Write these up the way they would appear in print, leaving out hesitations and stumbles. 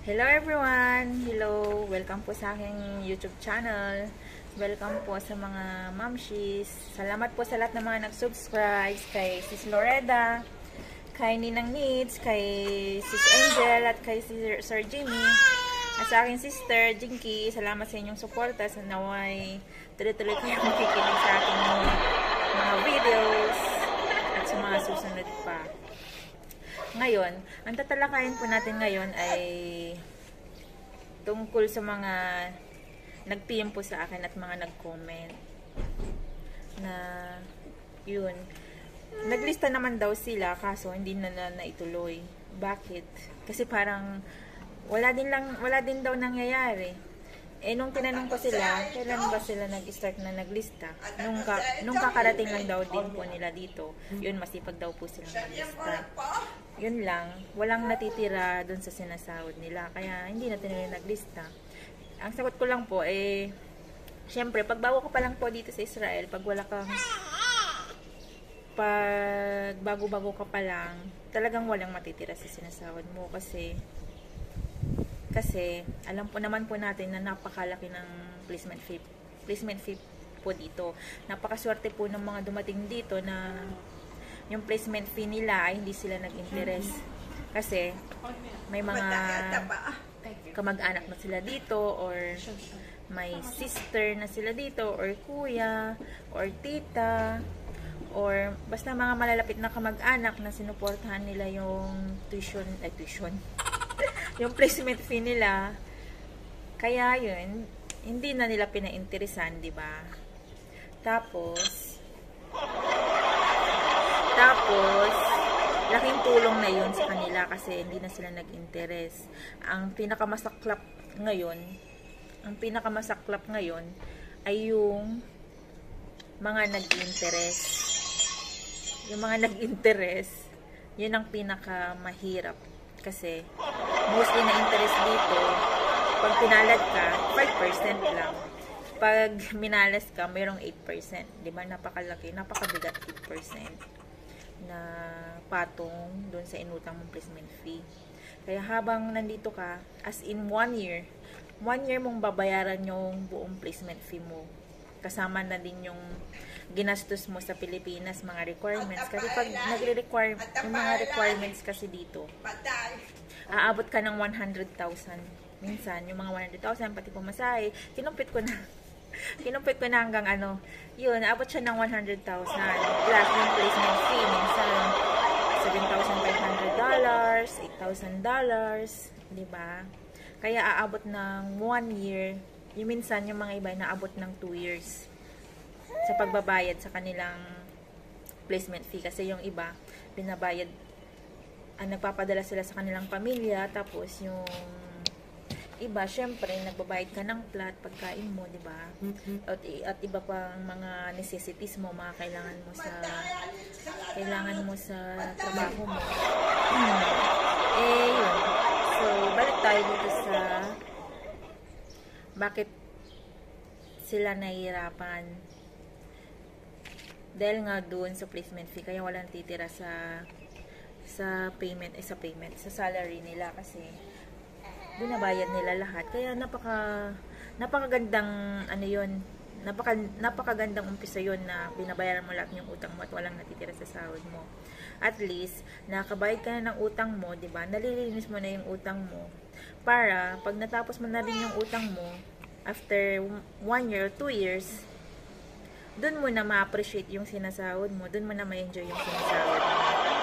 Hello everyone! Hello! Welcome po sa aking YouTube channel. Welcome po sa mga mamshis. Salamat po sa lahat ng mga nag-subscribe. Kay Sis Loreda, kay Ninang Needs, kay Sis Angel, at kay Sir Jimmy. At sa aking sister, Jinky, salamat sa inyong suporta. Sa naway, tuloy-tuloy kayo makikinig sa aking mga videos at sa mga susunod pa. Ngayon, ang tatalakayin po natin ngayon ay tungkol sa mga nag-PM po sa akin at mga nag-comment na yun, naglista naman daw sila kaso hindi na naituloy. Bakit? Kasi parang wala din daw nangyayari. Nung tinanong ko sila, kailan ba sila nag-start na naglista? Nung kakarating lang daw din po nila dito, yun, masipag daw po silang naglista. Yun lang, walang natitira dun sa sinasahod nila, kaya hindi natin nila naglista. Ang sagot ko lang po, syempre, pag bago ka pa lang po dito sa Israel, pag bago-bago ka pa lang, talagang walang matitira sa sinasahod mo, kasi alam po naman po natin na napakalaki ng placement fee po dito. Napakaswerte po ng mga dumating dito na yung placement fee nila ay hindi sila nag-interest. Kasi may mga kamag-anak na sila dito, or may sister na sila dito, or kuya, or tita, or basta mga malalapit na kamag-anak na sinuportahan nila yung tuition yung placement fee nila. Kaya yun, hindi na nila pinainteresan, di ba? Tapos laking tulong na yun sa kanila kasi hindi na sila nag-interest. Ang pinakamasaklap ngayon ay yung mga nag-interest. Yung mga nag-interest, yun ang pinakamahirap. Kasi mostly na interest dito, pag pinalad ka, 5% lang. Pag minalas ka, mayroong 8%. Di ba? Napakalaki, napakabigat 8% na patong doon sa inutang mong placement fee. Kaya habang nandito ka, as in 1 year mong babayaran yung buong placement fee mo. Kasama na din yung ginastos mo sa Pilipinas, mga requirements. Kasi pag nagre-require, yung mga requirements kasi dito, aabot ka ng 100,000. Minsan, yung mga 100,000, pati pumasahe, kinumpit ko na hanggang yun, aabot siya ng 100,000. Plus yung placement fee, minsan, $7,500, $8,000, diba? Kaya aabot ng 1 year, yung minsan, yung mga iba, naabot ng 2 years sa pagbabayad sa kanilang placement fee. Kasi yung iba, binabayad, nagpapadala sila sa kanilang pamilya, tapos yung iba, syempre, nagbabayad ka ng flat, pagkain mo, di ba? At iba pang mga necessities mo, mga kailangan mo sa trabaho mo. Yun. So, balik tayo dito sa bakit sila nahihirapan. Dahil nga doon sa placement fee, kaya walang titira sa salary nila, kasi doon nabayad nila lahat. Kaya napakagandang napakagandang umpisa yun na binabayaran mo lahat yung utang mo at walang natitira sa sahod mo. At least nakabayad ka na ng utang mo, di ba? Nalilinis mo na yung utang mo, para pag natapos mo na rin yung utang mo, after 1 year or 2 years, dun mo na ma-appreciate yung sinasahod mo, dun mo na ma-enjoy yung sinasahod mo.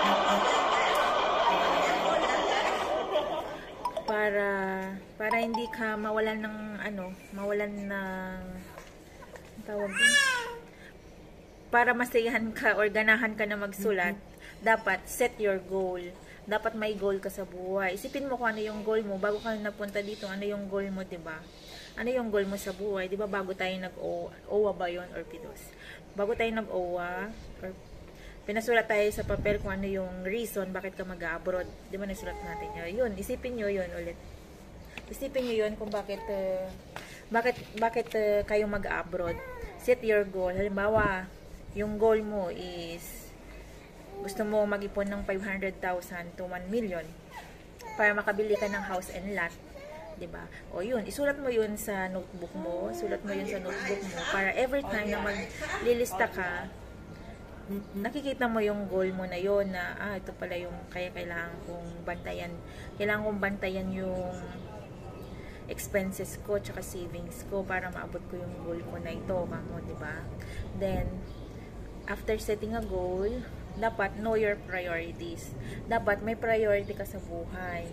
Para hindi ka mawalan ng tawag din, para masayahan ka or ganahan ka na magsulat, dapat set your goal. Dapat may goal ka sa buhay. Isipin mo kung ano yung goal mo bago ka napunta dito. Ano yung goal mo, diba? Ano yung goal mo sa buhay? Diba bago tayo nag-OWA ba yun? Or PIDOS? Bago tayo nag-OWA, or pinasulat tayo sa papel kung ano yung reason bakit ka mag-abroad. Diba nasulat natin yun? Isipin nyo yun ulit. Isipin nyo yun kung bakit kayo mag-abroad. Set your goal. Halimbawa, yung goal mo is gusto mo mag-ipon ng 500,000 to 1 million para makabili ka ng house and lot. 'Diba? O yun, isulat mo yun sa notebook mo, para every time na maglilista ka, nakikita mo yung goal mo na yon na ito pala yung kailangan kong bantayan yung expenses ko tsaka savings ko para maabot ko yung goal ko na ito, kamo, 'di ba? Then after setting a goal, dapat know your priorities. Dapat may priority ka sa buhay.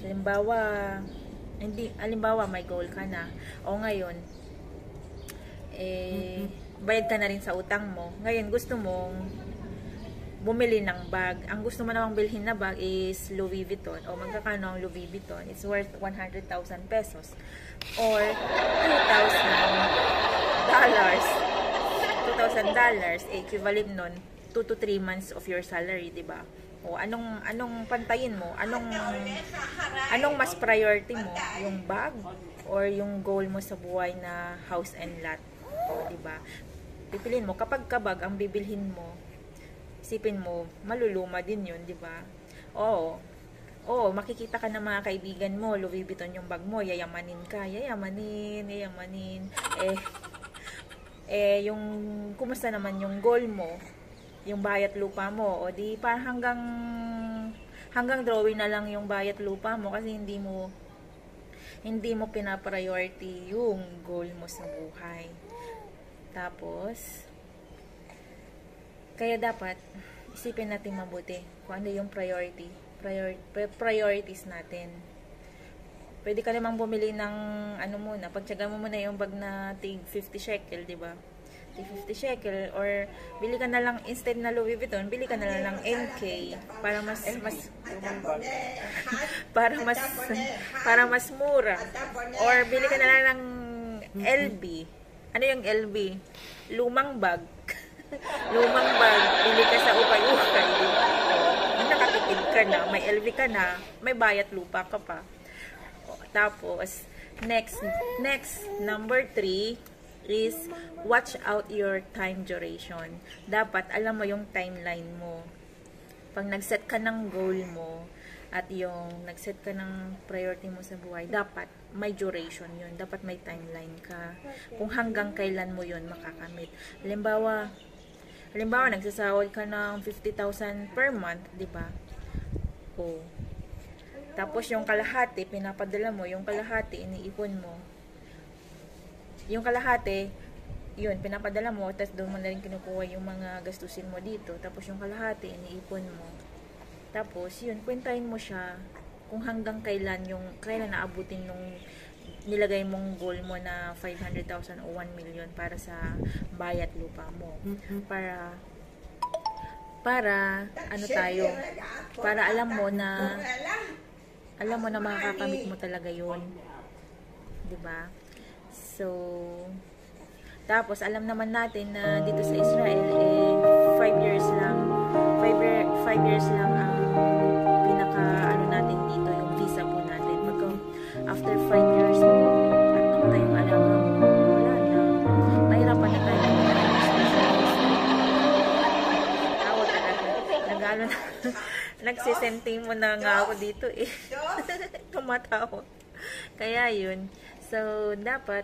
Halimbawa may goal ka na, o ngayon bayad ka na rin sa utang mo. Ngayon gusto mong bumili ng bag. Ang gusto mo namang bilhin na bag is Louis Vuitton. O magkakano ang Louis Vuitton? It's worth 100,000 pesos. Or $2,000. Equivalent nun, 2 to 3 months of your salary, diba? O anong pantayin mo? Anong mas priority mo? Yung bag or yung goal mo sa buhay na house and lot? O, diba? Pipiliin mo, kapag kabag ang bibilhin mo, isipin mo, maluluma din yun, di ba? Oo, makikita ka ng mga kaibigan mo, Louis Vuitton yung bag mo, yayamanin ka, yayamanin. Yung, kumusta naman yung goal mo, yung bayat lupa mo, o di, parang hanggang drawing na lang yung bayat lupa mo, kasi hindi mo pinapriority yung goal mo sa buhay. Tapos, kaya dapat isipin natin mabuti kung ano yung priorities natin. Pwede ka namang bumili ng pagtiyaga mo muna yung bag na tig 50 shekel, di ba? Tig 50 shekel, or bili ka na lang, instead na Louis Vuitton, bili ka na lang ng NK para mas mura. Or bili ka na lang ng LB. Ano yung LB? Lumang bag. Bili ka sa ukay-ukay, diba? Nakatipid ka na, may LV ka na, may bayat lupa ka pa. Tapos, next, number 3 is watch out your time duration. Dapat alam mo yung timeline mo. Pag nag-set ka ng goal mo, at yung nag-set ka ng priority mo sa buhay, dapat may duration yun. Dapat may timeline ka. Kung hanggang kailan mo yun makakamit. Halimbawa, nagsasahod ka ng 50,000 per month, di ba? O, tapos yung kalahati, pinapadala mo, yung kalahati, iniipon mo. Yung kalahati, yun, pinapadala mo, tapos doon mo na rin kinukuha yung mga gastusin mo dito. Tapos yung kalahati, iniipon mo. Tapos, yun, kwentahin mo siya kung hanggang kailan naabutin nung nilagay mong goal mo na 500,000 o 1 million para sa bayat lupa mo. Para alam mo na makakamit mo talaga yun. 'Di ba? So, tapos alam naman natin na dito sa Israel 5 years lang ang pinaka natin dito, yung visa po natin. Pagka after 5 years mo at namatay yung alaga mo, wala na. Mahirapan na tayo. Ako talaga. Nagsisentime mo na nga ako dito eh. Tumatawa. Kaya yun. So, dapat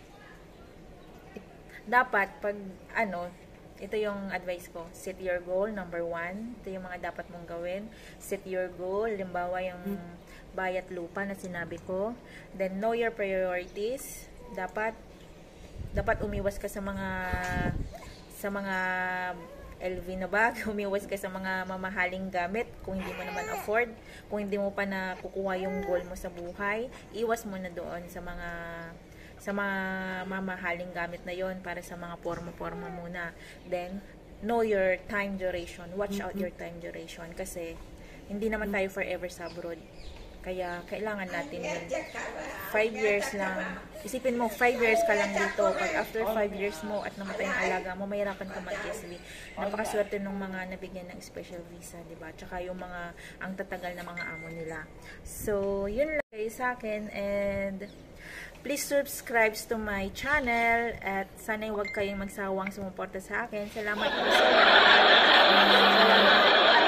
pag ito yung advice ko. Set your goal, number 1. Ito yung mga dapat mong gawin. Set your goal. Halimbawa, yung bayat lupa na sinabi ko. Then, know your priorities. Dapat umiwas ka sa mga LV na bag. Umiwas ka sa mga mamahaling gamit kung hindi mo naman afford. Kung hindi mo pa nakukuha yung goal mo sa buhay, iwas mo na doon sa mga mamahaling gamit na yon, para sa mga porma-porma muna. Then, know your time duration. Watch out your time duration. Kasi, hindi naman tayo forever sa abroad. Kaya, kailangan natin 5 years lang. Isipin mo, 5 years ka lang dito. Pag after 5 years mo at namatay ang alaga mo, mahirapan ka mag-SB. Napakaswerte ng mga nabigyan ng special visa, diba? Tsaka yung ang tatagal na mga amo nila. So, yun lang guys sa akin. And, please subscribe to my channel at sana'y huwag kayong magsawang sumuporta sa akin. Salamat po sa inyo.